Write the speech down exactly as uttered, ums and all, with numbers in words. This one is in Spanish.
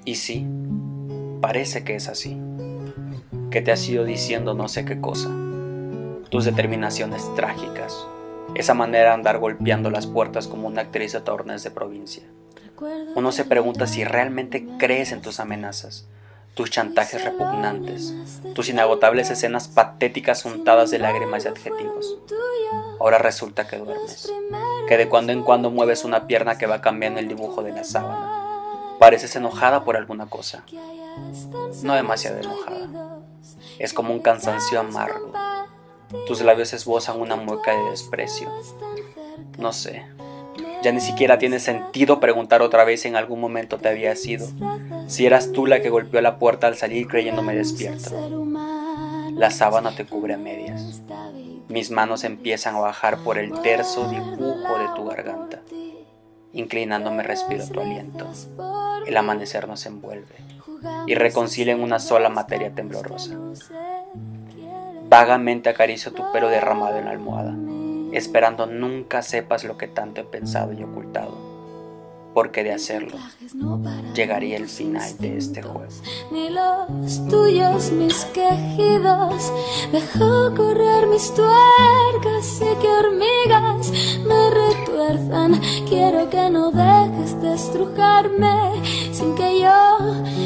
Y sí, parece que es así, que te has ido diciendo no sé qué cosa, tus determinaciones trágicas, esa manera de andar golpeando las puertas como una actriz de tornes de provincia. Uno se pregunta si realmente crees en tus amenazas, tus chantajes repugnantes, tus inagotables escenas patéticas untadas de lágrimas y adjetivos. Ahora resulta que duermes, que de cuando en cuando mueves una pierna que va cambiando el dibujo de la sábana. Pareces enojada por alguna cosa, no demasiado enojada. Es como un cansancio amargo. Tus labios esbozan una mueca de desprecio. No sé, ya ni siquiera tiene sentido preguntar otra vez si en algún momento te habías ido, si eras tú la que golpeó la puerta al salir creyéndome despierto. La sábana te cubre a medias. Mis manos empiezan a bajar por el terso dibujo de tu garganta. Inclinándome respiro tu aliento. El amanecer nos envuelve y reconcilia en una sola materia temblorosa. Vagamente acaricio tu pelo derramado en la almohada, esperando nunca sepas lo que tanto he pensado y ocultado, porque de hacerlo llegaría el final de este juego. Ni los tuyos, mis quejidos, dejo correr mis tuercas y que hormigas me retuerzan. Quiero que no dejes de estrujarme sin que yo